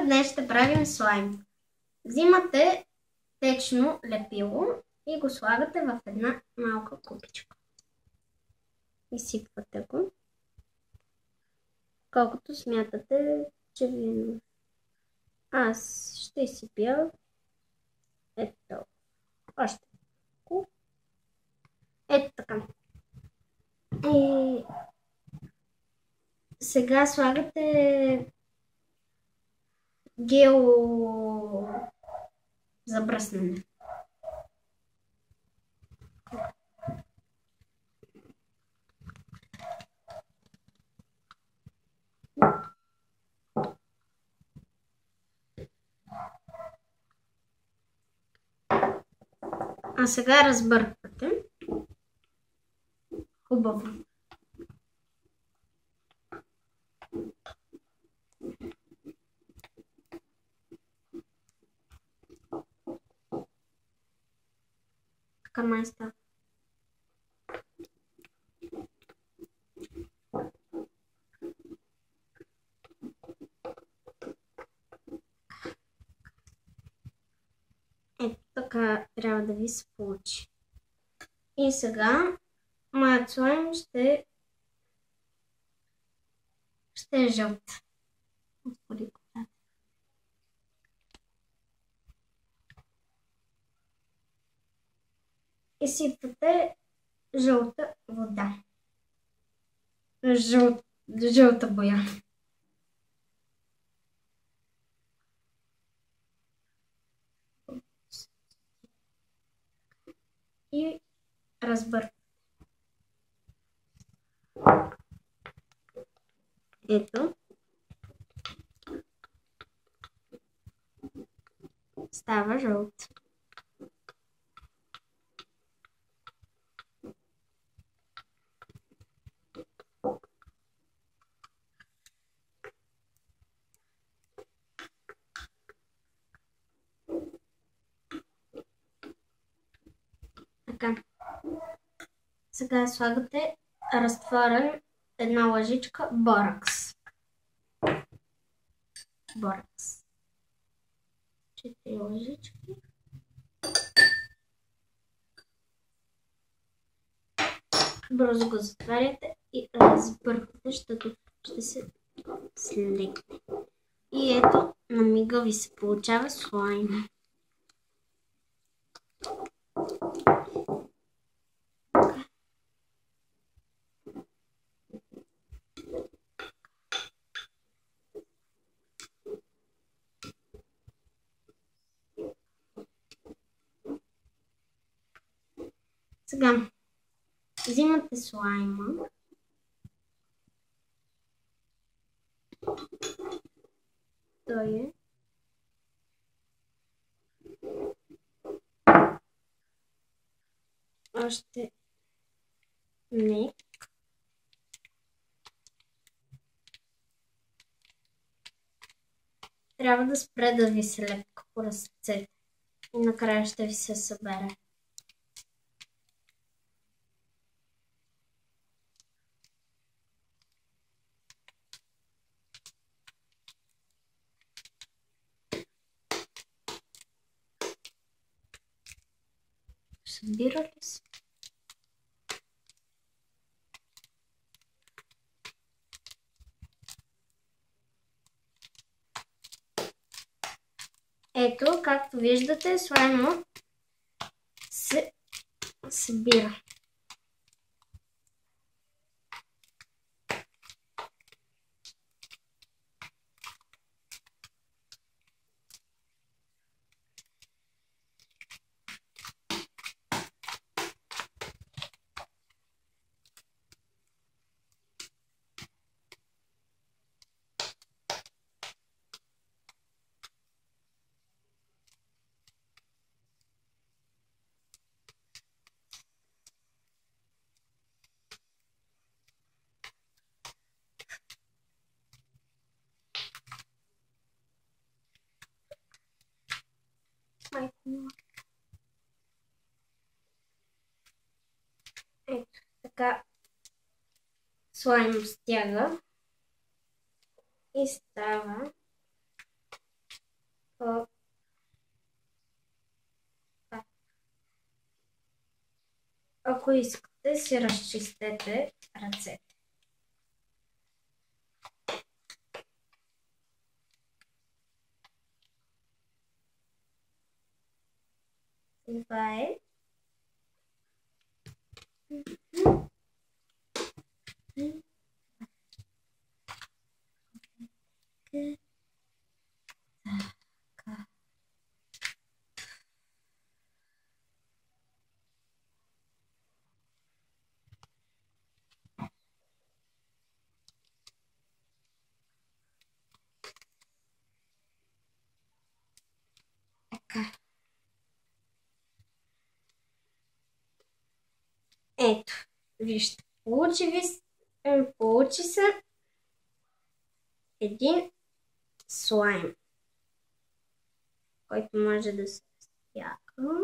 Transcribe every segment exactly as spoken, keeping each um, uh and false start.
днес ще правим слайм. Взимате течно лепило и го слагате в една малка купичка. Изсипвате го, колкото смятате, че ви е нужно. Аз ще изсипя ето. Още. Ето така. И сега слагате гел за бръснене. А сега разбърквате хубаво. Така май става. Ето така трябва да ви се получи. И сега моят слайм ще ще е жълт. Господи, кога. И сипвате жълта вода. Жъл... Жълта боя. И разбърквате. Ето. Става жълт. Така. Сега слагате разтворен една лъжичка боракс. Боракс. Четири лъжички. Бързо го затваряте и разбърквате, защото ще се слегне. И ето, на мига ви се получава слайм. Сега взимате слайма. Той е още не. Трябва да спре да ви се лепка по ръцете и накрая ще ви се събере. Събира ли се? Ето, както виждате, слайма се събира. Ето така слайм стяга и става А, Ако искате, си разчистете ръцете. Това е. Така. Така. Ето, вижте, получи, ви, е, получи се един слайм, който може да се разтяга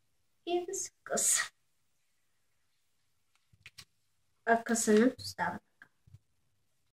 и да се къса. А късането става.